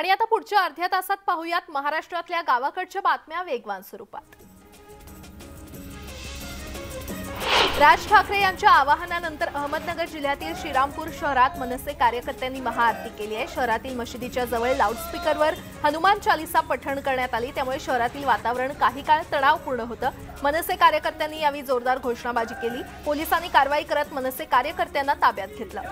आणि आता पुढच्या अर्ध्या तासात पाहूयात महाराष्ट्रातल्या गावाकडच्या बातम्या वेगवान स्वरूपात। राज ठाकरे यांच्या आवाहनानंतर अहमदनगर जिल्ह्यातील श्रीरामपूर शहरात मनसे कार्यकर्त्यांनी महाआरती केली आहे। शहरातील मशिदीच्या जवळ लाऊडस्पीकरवर हनुमान चालीसा पठण करण्यात आली, त्यामुळे शहरातील वातावरण काही काळ तणावपूर्ण होतं। मनसे कार्यकर्त्यांनी यावेळी जोरदार घोषणाबाजी केली। पोलिसांनी कारवाई करत मनसे कार्यकर्त्यांना ताब्यात घेतलं।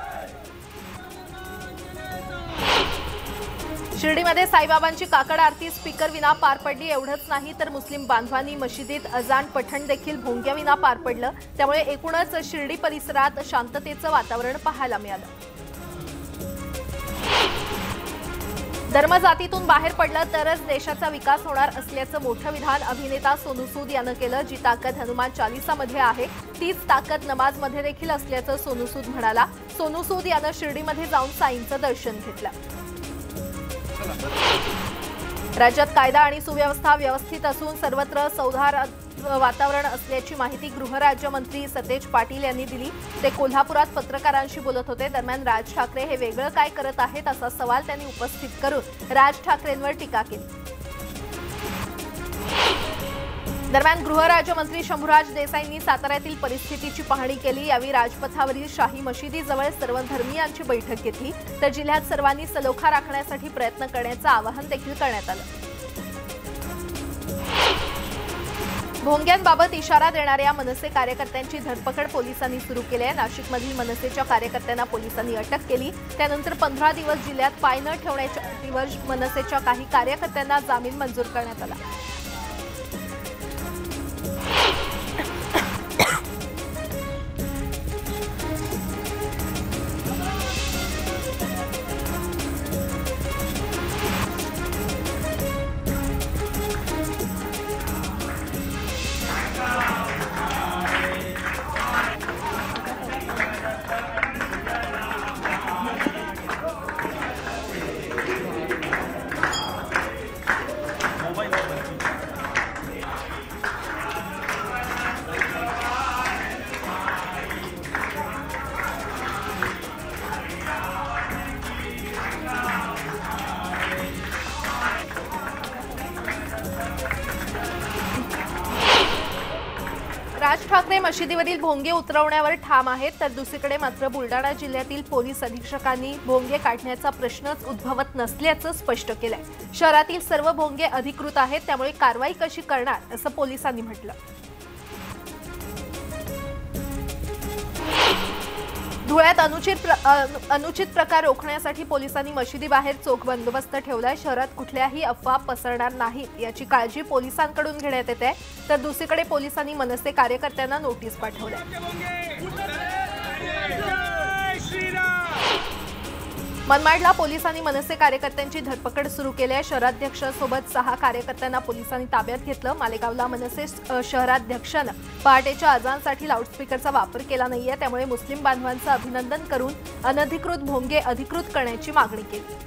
शिर्डीमध्ये साईबाबांची काकड आरती स्पीकर विना पार पडली। एवढंच नाही तर मुस्लिम बांधवांनी मशिदीत अजान पठण देखील भोंग्याविना पार पडलं, त्यामुळे एकूणच शिर्डी परिसरात शांततेचं वातावरण पाहायला मिळालं। धर्मजातीतून बाहेर पडलं तरच देशाचा विकास होणार असल्याचं मोठं विधान अभिनेता सोनू सूद यानं केलं। जी ताकद हनुमान चालीसामध्ये आहे तीच ताकद नमाजमध्ये देखील असल्याचं सोनू सूद म्हणाला। सोनू सूद यानं शिर्डीमध्ये जाऊन साईंचं दर्शन घेतलं। राज्यात कायदा आणि सुव्यवस्था व्यवस्थित असून सर्वत्र सौहार्द वातावरण असल्याची माहिती गृहराज्यमंत्री सतेज पाटील यांनी दिली। ते कोल्हापुरात पत्रकारांशी बोलत होते। दरम्यान राज ठाकरे हे वेगळं काय करत आहेत असा सवाल त्यांनी उपस्थित करून राज ठाकरेंवर टीका केली। दरम्यान गृहराज्यमंत्री शंभूराज देसाईंनी साताऱ्यातील परिस्थितीची पाहणी केली। यावेळी राजपथावरील शाही मशिदीजवळ सर्व धर्मीयांची बैठक घेतली, तर जिल्ह्यात सर्वांनी सलोखा राखण्यासाठी प्रयत्न करण्याचं आवाहन देखील करण्यात आलं। भोंग्यांबाबत इशारा देणाऱ्या मनसे कार्यकर्त्यांची धरपकड पोलिसांनी सुरू केली आहे। नाशिकमधील मनसेच्या कार्यकर्त्यांना पोलिसांनी अटक केली। त्यानंतर 15 दिवस जिल्ह्यात पाय न ठेवण्याच्या अटीवर मनसेच्या काही कार्यकर्त्यांना जामीन मंजूर करण्यात आला। राज ठाकरे मशिदीवरील भोंगे उतरवण्यावर ठाम आहेत, तर दुसरीकडे मात्र बुलडाणा जिल्ह्यातील पोलीस अधीक्षकांनी भोंगे काढण्याचा प्रश्नच उद्भवत नसल्याचं स्पष्ट केलंय। शहरातील सर्व भोंगे अधिकृत आहेत, त्यामुळे कारवाई कशी करणार असं पोलिसांनी म्हटलं। धुळ्यात अनुचित प्रकार रोखण्यासाठी पोलिसांनी मशिदीबाहेर चोख बंदोबस्त ठेवलाय। शहरात कुठल्याही अफवा पसरणार नाहीत याची काळजी पोलिसांकडून घेण्यात येते, तर दुसरीकडे पोलिसांनी मनसे कार्यकर्त्यांना नोटीस पाठवल्या। मनमाडला पोलिसांनी मनसे कार्यकर्त्यांची धरपकड सुरू केली आहे। शहराध्यक्षासोबत 6 कार्यकर्त्यांना पोलिसांनी ताब्यात घेतलं। मालेगावला मनसे शहराध्यक्षानं पहाटेच्या अजानसाठी लाऊडस्पीकरचा वापर केला नाहीये, त्यामुळे मुस्लिम बांधवांचं अभिनंदन करून अनधिकृत भोंगे अधिकृत करण्याची मागणी केली।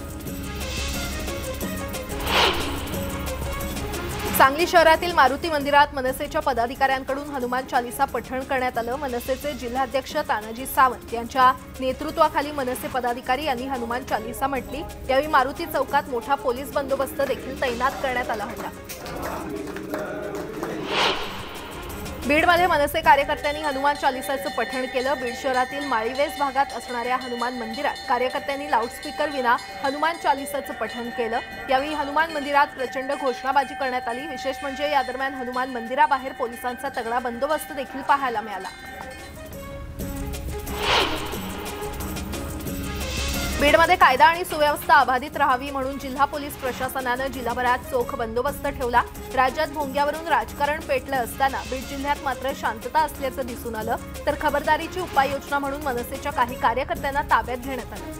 सांगली शहरातील मारुती मंदिरात मनसेच्या पदाधिकाऱ्यांकडून हनुमान चालीसा पठण करण्यात आलं। मनसेचे जिल्हाध्यक्ष तानाजी सावंत यांच्या नेतृत्वाखाली मनसे पदाधिकारी यांनी हनुमान चालीसा म्हटली। यावेळी मारुती चौकात मोठा पोलीस बंदोबस्त देखील तैनात करण्यात आला होता। बीडमध्ये मनसे कार्यकर्त्यांनी हनुमान चालीसाचं पठण केलं। बीड शहरातील माळीवेस भागात असणाऱ्या हनुमान मंदिरात कार्यकर्त्यांनी लाऊडस्पीकर विना हनुमान चालीसाचं पठण केलं। यावेळी हनुमान मंदिरात प्रचंड घोषणाबाजी करण्यात आली। विशेष म्हणजे या दरम्यान हनुमान मंदिराबाहेर पोलिसांचा तगडा बंदोबस्त देखील पाहायला मिळाला। बीडमध्ये कायदा आणि सुव्यवस्था अबाधित राहावी म्हणून जिल्हा पोलीस प्रशासनानं जिल्हाभरात चोख बंदोबस्त ठेवला। राज्यात भोंग्यावरून राजकारण पेटलं असताना बीड जिल्ह्यात मात्र शांतता असल्याचं दिसून आलं, तर खबरदारीची उपाययोजना म्हणून मनसेच्या काही कार्यकर्त्यांना ताब्यात घेण्यात आलं।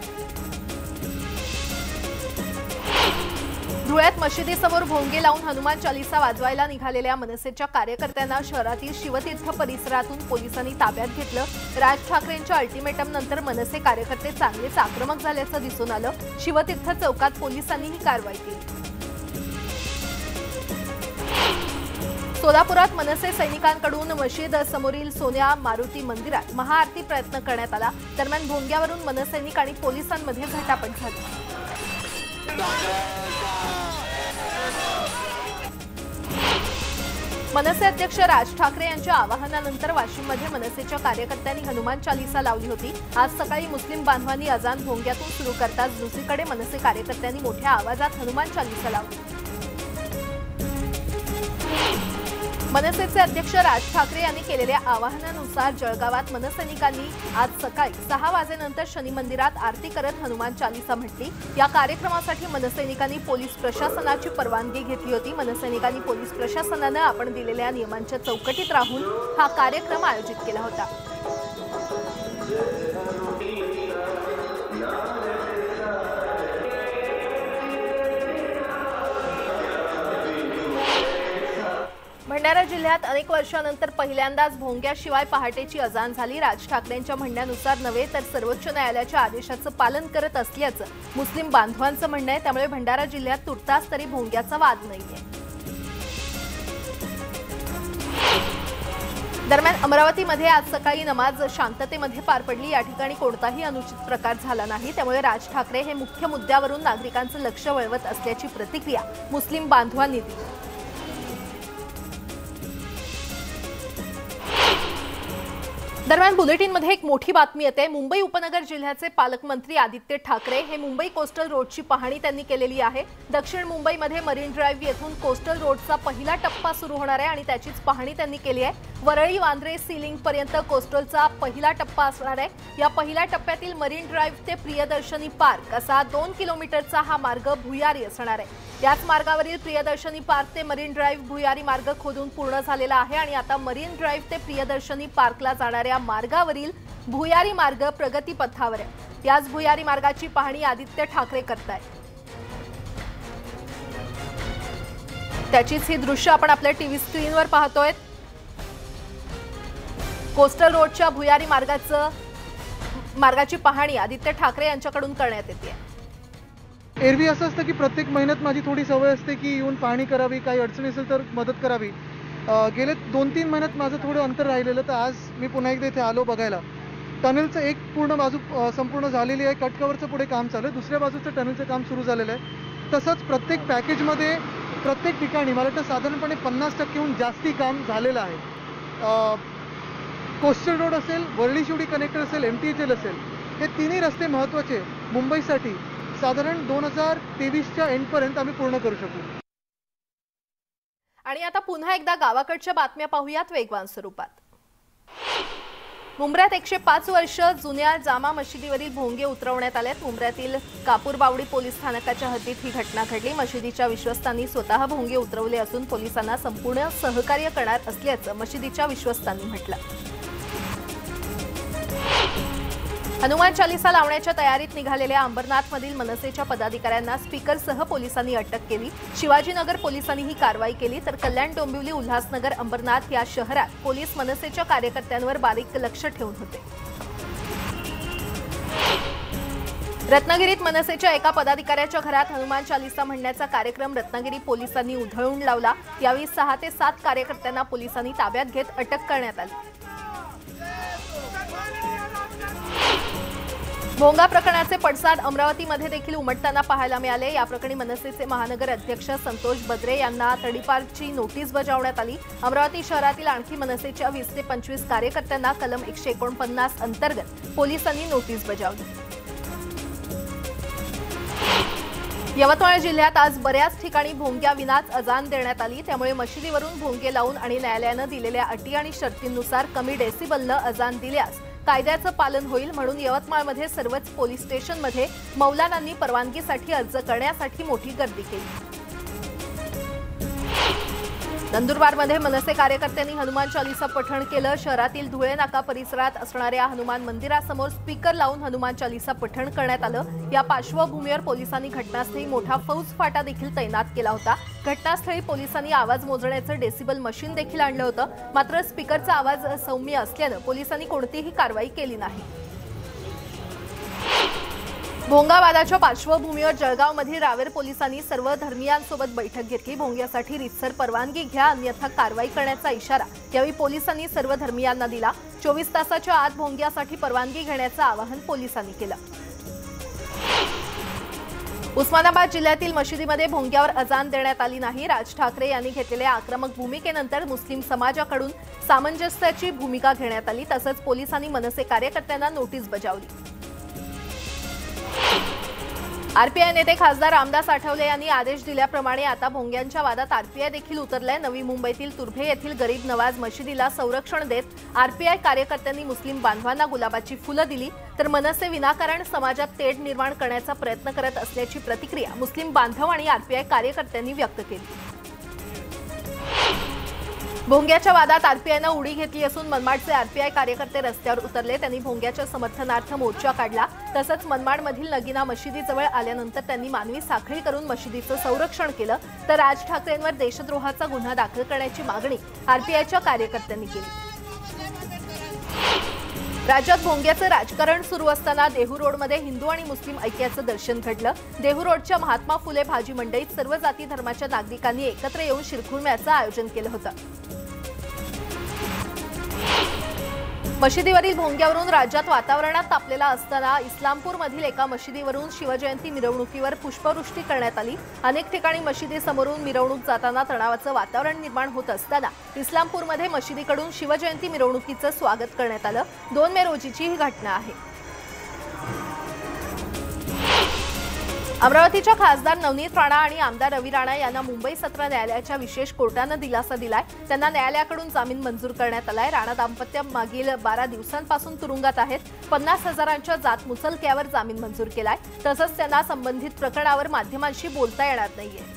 धुळ्यात मशिदीसमोर भोंगे लावून हनुमान चालीसा वाजवायला निघालेल्या मनसेच्या कार्यकर्त्यांना शहरातील शिवतीर्थ परिसरातून पोलिसांनी ताब्यात घेतलं। राज ठाकरेंच्या अल्टिमेटमनंतर मनसे कार्यकर्ते चांगलेच आक्रमक झाल्याचं दिसून आलं। शिवतीर्थ चौकात पोलिसांनी ही कारवाई केली। सोलापुरात मनसे सैनिकांकडून मशीद समोरील सोन्या मारुती मंदिरात महाआरती प्रयत्न करण्यात आला। दरम्यान भोंग्यावरून मनसैनिक आणि पोलिसांमध्ये झटापट झाली। मनसे अध्यक्ष राज ठाकरे यांच्या आवाहनानंतर वाशिममध्ये मनसेच्या कार्यकर्त्यांनी हनुमान चालीसा लावली होती। आज सकाळी मुस्लिम बांधवांनी अजान भोंग्यातून सुरू करताच दुसरीकडे मनसे कार्यकर्त्यांनी मोठ्या आवाजात हनुमान चालीसा लावली। मनसेचे अध्यक्ष राज ठाकरे यांनी केलेल्या आवाहनानुसार जळगावात मनसैनिकांनी आज सकाळी 6 वाजेनंतर शनी मंदिरात आरती करत हनुमान चालीसा म्हटली। या कार्यक्रमासाठी मनसैनिकांनी पोलीस प्रशासनाची परवानगी घेतली होती। मनसैनिकांनी पोलीस प्रशासनाने आपण दिलेल्या नियमांच्या चौकटीत राहून हा कार्यक्रम आयोजित केला होता। भंडारा जिल्ह्यात अनेक वर्षांनंतर पहिल्यांदाच भोंग्याशिवाय पहाटेची अजान झाली। राज ठाकरेंच्या म्हणण्यानुसार नव्हे तर सर्वोच्च न्यायालयाच्या आदेशाचं पालन करत असल्याचं मुस्लिम बांधवांचं म्हणणं आहे। त्यामुळे भंडारा जिल्ह्यात तुर्तास तरी भोंग्याचा वाद नाहीये। दरम्यान अमरावतीमध्ये आज सकाळी नमाज शांततेमध्ये पार पडली। या ठिकाणी कोणताही अनुचित प्रकार झाला नाही। त्यामुळे राज ठाकरे हे मुख्य मुद्द्यावरून नागरिकांचं लक्ष वळवत असल्याची प्रतिक्रिया मुस्लिम बांधवांनी दिली। दरम्यान बुलेटिनमध्ये एक मोठी बातमी येते। मुंबई उपनगर जिल्ह्याचे पालकमंत्री आदित्य ठाकरे हे मुंबई कोस्टल रोडची पाहणी त्यांनी केलेली आहे। दक्षिण मुंबईमध्ये मरीन ड्राईव्ह येथून कोस्टल रोडचा पहिला टप्पा सुरू होणार आहे आणि त्याचीच पाहणी त्यांनी केली आहे। वरळी वांद्रे सीलिंग पर्यंत कोस्टलचा पहिला टप्पा असणार आहे। या पहिल्या टप्प्यातील मरीन ड्राईव्ह ते प्रियदर्शनी पार्क असा 2 किलोमीटरचा हा मार्ग भुयारी असणार आहे। याच मार्गावरील प्रियदर्शनी पार्क ते मरीन ड्राईव्ह भुयारी मार्ग खोदून पूर्ण झालेला आहे आणि आता मरीन ड्राईव्ह ते प्रियदर्शनी पार्कला जाणाऱ्या मार्गावरील भुयारी मार्ग प्रगती पथावर आहे। याच भुयारी मार्गाची पाहणी आदित्य ठाकरे करतायत। त्याचीच ही दृश्य आपण आपल्या टीव्ही स्क्रीनवर पाहतोय। कोस्टल रोडच्या भुयारी मार्गाची पाहणी आदित्य ठाकरे यांच्याकडून करण्यात येते। एरवी असं असतं की प्रत्येक महिन्यात माझी थोडी सवय असते की येऊन पाहणी करावी, काही अडचण असेल तर मदत करावी। गेले 2-3 महिन्यात माझं थोडं अंतर राहिलेलं, तर आज मी पुन्हा एकदा इथे आलो बघायला। टनेलचं एक पूर्ण बाजू संपूर्ण झालेली आहे, कटकवरचं पुढे काम चालू आहे, दुसऱ्या बाजूचं टनेलचं काम सुरू झालेलं आहे। तसंच प्रत्येक पॅकेजमध्ये प्रत्येक ठिकाणी मला वाटतं साधारणपणे 50%हून जास्ती काम झालेलं आहे। कोस्टल रोड असेल, वरळी शिवडी कनेक्टर असेल, MTHL असेल, हे तिन्ही रस्ते महत्त्वाचे मुंबईसाठी साधारण 2023च्या एंडपर्यंत आम्ही पूर्ण करू शकू। आणि आता पुन्हा एकदा गावाकडच्या बातम्या पाहूयात वेगवान स्वरूपात। मुंब्र्यात 105 वर्ष जुन्या जामा मशिदीवरील भोंगे उतरवण्यात आलेत। मुंब्र्यातील कापूरबावडी पोलीस स्थानकाच्या हद्दीत ही घटना घडली। मशिदीच्या विश्वस्तांनी स्वतः भोंगे उतरवले असून पोलिसांना संपूर्ण सहकार्य करणार असल्याचं मशिदीच्या विश्वस्तांनी म्हटलं। हनुमान चालीसा लावण्याच्या तयारीत निघालेल्या अंबरनाथमधील मनसेच्या पदाधिकाऱ्यांना स्पीकरसह पोलिसांनी अटक केली। शिवाजीनगर पोलिसांनी ही कारवाई केली, तर कल्याण डोंबिवली उल्हासनगर अंबरनाथ या शहरात पोलीस मनसेच्या कार्यकर्त्यांवर बारीक लक्ष ठेवून होते। रत्नागिरीत मनसेच्या एका पदाधिकाऱ्याच्या घरात हनुमान चालीसा म्हणण्याचा कार्यक्रम रत्नागिरी पोलिसांनी उधळून लावला। यावेळी 6 ते 7 कार्यकर्त्यांना पोलिसांनी ताब्यात घेत अटक करण्यात आली। भोंगा प्रकरणाचे पडसाद अमरावतीमध्ये देखील उमटताना पाहायला मिळाले। या प्रकरणी मनसेचे महानगर अध्यक्ष संतोष बद्रे यांना तडीपारची नोटीस बजावण्यात आली। अमरावती शहरातील आणखी मनसेच्या 20 ते 25 कार्यकर्त्यांना कलम 149 अंतर्गत पोलिसांनी नोटीस बजावली। यवतमाळ जिल्ह्यात आज बऱ्याच ठिकाणी भोंग्याविनाच अजान देण्यात आली। त्यामुळे मशिदीवरून भोंगे लावून आणि न्यायालयानं दिलेल्या अटी आणि शर्तींनुसार कमी डेसिबलनं अजान दिल्यास कायद्याचं पालन होईल, म्हणून यवतमाळमध्ये सर्वच पोलीस स्टेशनमध्ये मौलानांनी परवानगीसाठी अर्ज करण्यासाठी मोठी गर्दी केली। नंदुरबारमध्ये मनसे कार्यकर्त्यांनी हनुमान चालीसा पठण केलं। शहरातील धुळे नाका परिसरात असणाऱ्या हनुमान मंदिरासमोर स्पीकर लावून हनुमान चालीसा पठण करण्यात आलं। या पार्श्वभूमीवर पोलिसांनी घटनास्थळी मोठा फौजफाटा देखील तैनात केला होता। घटनास्थळी पोलिसांनी आवाज मोजण्याचं डेसिबल मशीन देखील आणलं होतं, मात्र स्पीकरचा आवाज सौम्य असल्यानं पोलिसांनी कोणतीही कारवाई केली नाही। भोंगावादाच्या पार्श्वभूमीवर जळगावमध्ये रावेर पोलिसांनी सर्व धर्मीयांसोबत बैठक घेतली। भोंग्यासाठी रीतसर परवानगी घ्या, अन्यथा कारवाई करण्याचा इशारा यावेळी पोलिसांनी सर्व धर्मीयांना दिला। 24 तासाच्या आत भोंग्यासाठी परवानगी घेण्याचं आवाहन पोलिसांनी केलं। उस्मानाबाद जिल्ह्यातील मशिदीमध्ये भोंग्यावर अजान देण्यात आली नाही। राज ठाकरे यांनी घेतलेल्या आक्रमक भूमिकेनंतर मुस्लिम समाजाकडून सामंजस्याची भूमिका घेण्यात आली। तसंच पोलिसांनी मनसे कार्यकर्त्यांना नोटीस बजावली। आरपीआय नेते खासदार रामदास आठवले यांनी आदेश दिल्याप्रमाणे आता भोंग्यांच्या वादात आरपीआय देखील उतरलाय। नवी मुंबईतील तुर्भे येथील गरीब नवाज मशिदीला संरक्षण देत आरपीआय कार्यकर्त्यांनी मुस्लिम बांधवांना गुलाबाची फुलं दिली, तर मनसे विनाकारण समाजात तेढ निर्माण करण्याचा प्रयत्न करत असल्याची प्रतिक्रिया मुस्लिम बांधव आणि आरपीआय कार्यकर्त्यांनी व्यक्त केली। भोंग्याच्या वादात आरपीआयनं उडी घेतली असून मनमाडचे आरपीआय कार्यकर्ते रस्त्यावर उतरले। त्यांनी भोंग्याच्या समर्थनार्थ मोर्चा काढला। तसंच मनमाडमधील नगीना मशिदीजवळ आल्यानंतर त्यांनी मानवी साखळी करून मशिदीचं संरक्षण केलं, तर राज ठाकरेंवर देशद्रोहाचा गुन्हा दाखल करण्याची मागणी आरपीआयच्या कार्यकर्त्यांनी केली। राज्यात भोंग्याचं राजकारण सुरू असताना देहू रोडमध्ये हिंदू आणि मुस्लिम ऐक्याचं दर्शन घडलं। देहू रोडच्या महात्मा फुले भाजी मंडईत सर्व जाती धर्माच्या नागरिकांनी एकत्र येऊन शिरखुर्म्याचं आयोजन केलं होतं। मशिदीवरील भोंग्यावरून राज्यात वातावरणात तापलेला असताना इस्लामपूरमधील एका मशिदीवरून शिवजयंती मिरवणुकीवर पुष्पवृष्टी करण्यात आली। अनेक ठिकाणी मशिदीसमोरून मिरवणूक जाताना तणावाचं वातावरण निर्माण होत असताना इस्लामपूरमध्ये मशिदीकडून शिवजयंती मिरवणुकीचं स्वागत करण्यात आलं। 2 मे रोजीची ही घटना आहे। अमरावतीच्या खासदार नवनीत राणा आणि आमदार रवी राणा यांना मुंबई सत्र न्यायालयाच्या विशेष कोर्टानं दिलासा दिलाय। त्यांना न्यायालयाकडून जामीन मंजूर करण्यात आलाय। राणा दाम्पत्य मागील 12 दिवसांपासून तुरुंगात आहेत। 50,000च्या जात मुचलक्यावर जामीन मंजूर केलाय। तसंच त्यांना संबंधित प्रकरणावर माध्यमांशी बोलता येणार नाहीये।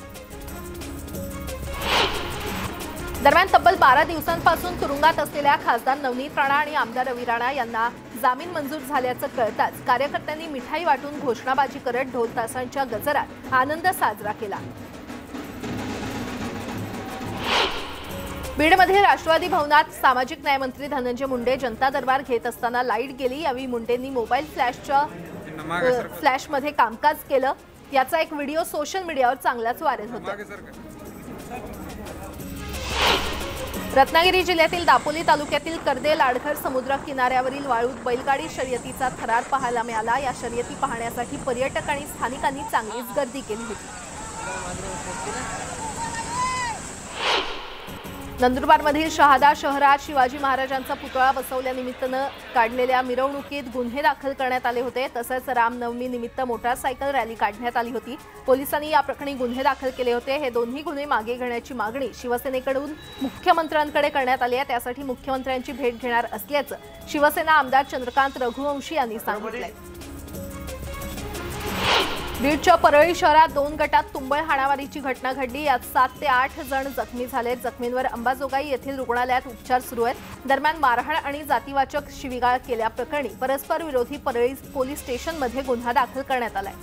दरम्यान तब्बल 12 दिवसांपासून तुरुंगात असलेल्या खासदार नवनीत राणा आणि आमदार रवी राणा यांना जामीन मंजूर झाल्याचं कळताच कार्यकर्त्यांनी मिठाई वाटून घोषणाबाजी करत ढोल ताशांच्या गजरात आनंद साजरा केला। बीडमध्ये राष्ट्रवादी भवनात सामाजिक न्याय मंत्री धनंजय मुंडे जनता दरबार घेत असताना लाईट गेली। यावेळी मुंडेंनी मोबाईल फ्लॅशमध्ये कामकाज केलं। याचा एक व्हिडिओ सोशल मीडियावर चांगलाच व्हायरल होता। रत्नागिरी जिल्ह्यातील दापोली तालुक्यातील कर्दे लाडघर समुद्र किनाऱ्यावरील वाळूत बैलगाडी शर्यतीचा थरार पाहायला मिळाला। या शर्यती पाहण्यासाठी पर्यटक आणि स्थानिकांनी चांगलीच गर्दी केली होती। नंदुरबारमधील शहादा शहरात शिवाजी महाराजांचा पुतळा बसवल्यानिमित्तानं काढलेल्या मिरवणुकीत गुन्हे दाखल करण्यात आले होते। तसंच रामनवमी निमित्त मोटारसायकल रॅली काढण्यात आली होती। पोलिसांनी या प्रकरणी गुन्हे दाखल केले होते। हे दोन्ही गुन्हे मागे घेण्याची मागणी शिवसेनेकडून मुख्यमंत्र्यांकडे करण्यात आली आहे। त्यासाठी मुख्यमंत्र्यांची भेट घेणार असल्याचं शिवसेना आमदार चंद्रकांत रघुवंशी यांनी सांगितलंय। बीडच्या परळी शहरात 2 गटात तुंबळ हाणामारीची घटना घडली। यात 7 ते 8 जण जखमी झालेत। जखमींवर अंबाजोगाई येथील रुग्णालयात उपचार सुरू आहेत। दरम्यान मारहाण आणि जातीवाचक शिवीगाळ केल्याप्रकरणी परस्पर विरोधी परळी पोलीस स्टेशनमध्ये गुन्हा दाखल करण्यात आलाय।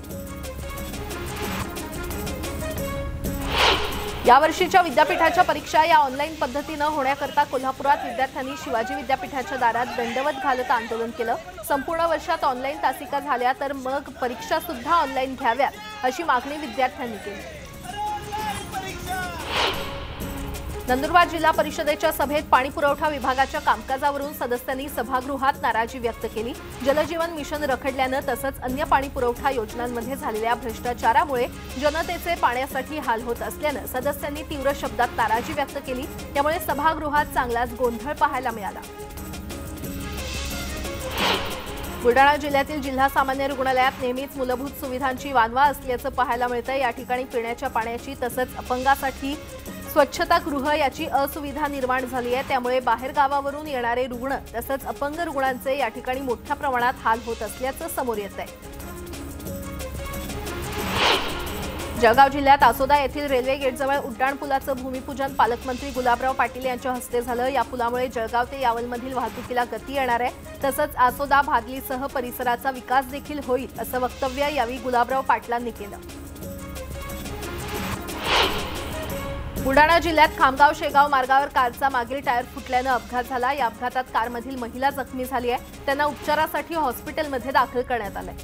यावर्षीच्या विद्यापीठाच्या परीक्षा या ऑनलाईन पद्धतीनं होण्याकरता कोल्हापुरात विद्यार्थ्यांनी शिवाजी विद्यापीठाच्या दारात दंडवत घालत आंदोलन केलं। संपूर्ण वर्षात ऑनलाईन तासिका झाल्या तर मग परीक्षा सुद्धा ऑनलाईन घ्याव्यात अशी मागणी विद्यार्थ्यांनी केली। नंदुरबार जिल्हा परिषदेच्या सभेत पाणी पुरवठा विभागाच्या कामकाजावरून सदस्यांनी सभागृहात नाराजी व्यक्त केली। जलजीवन मिशन रखडल्यानं तसंच अन्य पाणी पुरवठा योजनांमध्ये झालेल्या भ्रष्टाचारामुळे जनतेचे पाण्यासाठी हाल होत असल्यानं सदस्यांनी तीव्र शब्दात नाराजी व्यक्त केली। त्यामुळे सभागृहात चांगलाच गोंधळ पाहायला मिळाला। बुलढाणा जिल्ह्यातील जिल्हा सामान्य रुग्णालयात नेहमीच मूलभूत सुविधांची वानवा असल्याचं पाहायला मिळतंय। या ठिकाणी पिण्याच्या पाण्याची तसंच अपंगासाठी स्वच्छतागृह याची असुविधा निर्माण झाली आहे। त्यामुळे बाहेर गावावरून येणारे रुग्ण तसंच अपंग रुग्णांचे या ठिकाणी मोठ्या प्रमाणात हाल होत असल्याचं समोर येत आहे। जळगाव जिल्ह्यात आसोदा येथील रेल्वे गेटजवळ उड्डाणपुलाचं भूमिपूजन पालकमंत्री गुलाबराव पाटील यांच्या हस्ते झालं। या पुलामुळे जळगाव ते यावलमधील वाहतुकीला गती येणार आहे। तसंच आसोदा भादलीसह परिसराचा विकास देखील होईल असं वक्तव्य यावेळी गुलाबराव पाटलांनी केलं। बुलढाणा जिल्ह्यात खामगाव शेगाव मार्गावर कारचा मागील टायर फुटल्यानं अपघात झाला। या अपघातात कारमधील महिला जखमी झाली आहे। त्यांना उपचारासाठी हॉस्पिटलमध्ये दाखल करण्यात आलंय।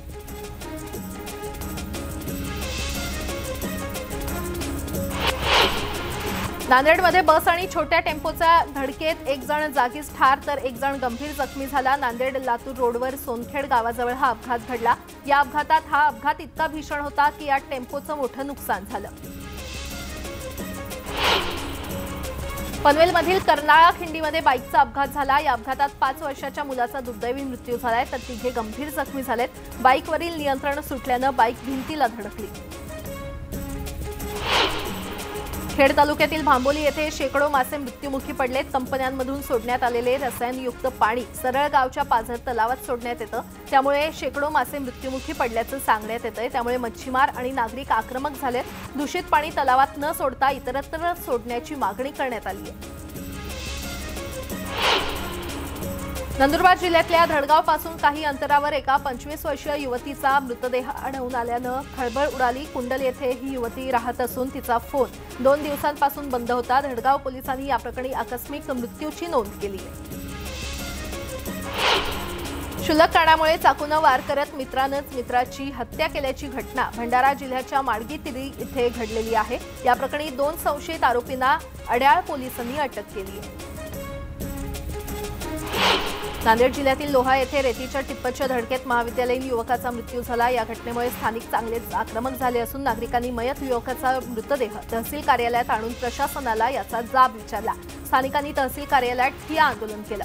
नांदेडमध्ये बस आणि छोट्या टेम्पोच्या धडकेत एक जण जागीच ठार तर एक जण गंभीर जखमी झाला। नांदेड लातूर रोडवर सोनखेड गावाजवळ हा अपघात घडला। या अपघातात हा अपघात इतका भीषण होता की या टेम्पोचं मोठं नुकसान झालं। पनवेलमधील कर्नाळा खिंडीमध्ये बाईकचा अपघात झाला। या अपघातात 5 वर्षाच्या मुलाचा दुर्दैवी मृत्यू झालाय तर तिघे गंभीर जखमी झालेत। बाईकवरील नियंत्रण सुटल्यानं बाईक भिंतीला धडकली। खेड तालुक्यातील भांबोली येथे शेकडो मासे मृत्युमुखी पडलेत। कंपन्यांमधून सोडण्यात आलेले रसायनयुक्त पाणी सरळ गावच्या पाझर तलावात सोडण्यात येतं, त्यामुळे शेकडो मासे मृत्युमुखी पडल्याचं सांगण्यात येतंय। त्यामुळे मच्छीमार आणि नागरिक आक्रमक झालेत। दूषित पाणी तलावात न सोडता इतरत्र सोडण्याची मागणी करण्यात आली आहे। नंदुरबार जिल्ह्यातल्या धडगावपासून काही अंतरावर एका 25 वर्षीय युवतीचा मृतदेह आढळून आल्यानं खळबळ उडाली। कुंडल येथे ही युवती राहत असून तिचा फोन 2 दिवसांपासून बंद होता। धडगाव पोलिसांनी या प्रकरणी आकस्मिक मृत्यूची नोंद केली आहे। क्षुल्लक कारणामुळे चाकूनं वार करत मित्रानंच मित्राची हत्या केल्याची घटना भंडारा जिल्ह्याच्या माडगीतिरी इथे घडलेली आहे। या प्रकरणी 2 संशयित आरोपींना अड्याळ पोलिसांनी अटक केली आहे। नांदेड जिल्ह्यातील लोहा येथे रेतीच्या टिप्परच्या धडकेत महाविद्यालयीन युवकाचा मृत्यू झाला। या घटनेमुळे स्थानिक चांगलेच आक्रमक झाले असून नागरिकांनी मयत युवकाचा मृतदेह तहसील कार्यालयात आणून प्रशासनाला याचा जाब विचारला। स्थानिकांनी तहसील कार्यालयात ठिय्या आंदोलन केलं।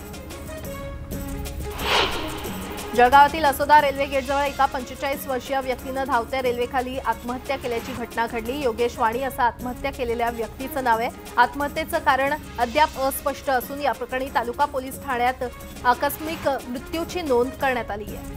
जळगावातील असोदा रेल्वे गेटजवळ एका 45 वर्षीय व्यक्तीनं धावत्या रेल्वेखाली आत्महत्या केल्याची घटना घडली। योगेश वाणी असं आत्महत्या केलेल्या व्यक्तीचं नाव आहे। आत्महत्येचं कारण अद्याप अस्पष्ट असून या प्रकरणी तालुका पोलीस ठाण्यात आकस्मिक मृत्यूची नोंद करण्यात आली आहे।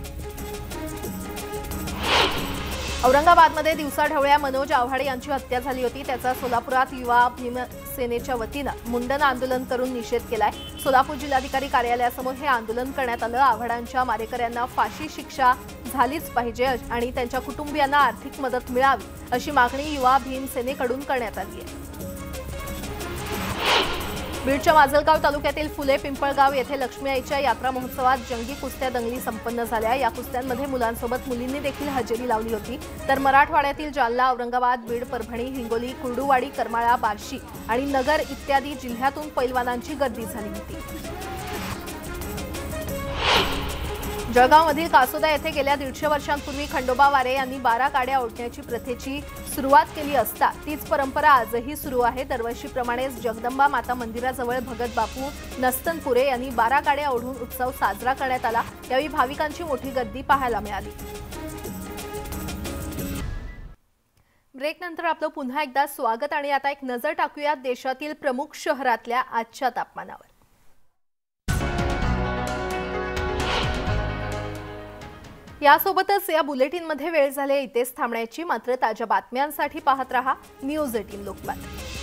औरंगाबादमध्ये दिवसाढवळ्या मनोज आव्हाडे यांची हत्या झाली होती। त्याचा सोलापुरात युवा भीमसेनेच्या वतीनं मुंडन आंदोलन करून निषेध केलाय। सोलापूर जिल्हाधिकारी कार्यालयासमोर हे आंदोलन करण्यात आलं। आव्हाडांच्या मारेकऱ्यांना फाशी शिक्षा झालीच पाहिजे आणि त्यांच्या कुटुंबियांना आर्थिक मदत मिळावी अशी मागणी युवा भीमसेनेकडून करण्यात आली आहे। बीडच्या माजलगाव तालुक्यातील फुले पिंपळगाव येथे लक्ष्मी आईच्या यात्रा महोत्सवात जंगी कुस्त्या दंगली संपन्न झाल्या। या कुस्त्यांमध्ये मुलांसोबत मुलींनी देखील हजेरी लावली होती। तर मराठवाड्यातील जालना, औरंगाबाद, बीड, परभणी, हिंगोली, कुर्डुवाडी, करमाळा, बार्शी आणि नगर इत्यादी जिल्ह्यातून पैलवानांची गर्दी झाली होती। जळगावमधील कासोदा येथे गेल्या 150 वर्षांपूर्वी खंडोबा वारे यांनी 12 काड्या ओढण्याची प्रथेची सुरुवात केली असता तीच परंपरा आजही सुरू आहे। दरवर्षीप्रमाणेच जगदंबा माता मंदिराजवळ भगत बापू नस्तनपुरे यांनी 12 काड्या ओढून उत्सव साजरा करण्यात आला। यावेळी भाविकांची मोठी गर्दी पाहायला मिळाली। ब्रेकनंतर आपलं पुन्हा एकदा स्वागत आणि आता एक नजर टाकूया देशातील प्रमुख शहरातल्या आजच्या तापमानावर। यासोबतच या बुलेटिनमध्ये वेळ झाली इथेच थांबण्याची। मात्र ताज्या बातम्यांसाठी पाहत रहा न्यूज 18 लोकमत।